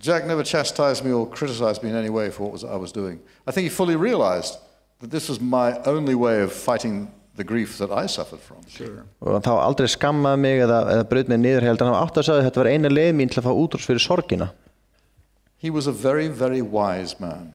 Jack never chastised me or criticized me in any way for what I was doing. I think he fully realized that this was my only way of fighting the grief that I suffered from. Sure. Og þá aldrei skammaði mig eða braut mig niður, heldur hann átti að segja að þetta var eina leið mín til að fá útrás fyrir sorgina. He was a very, very wise man.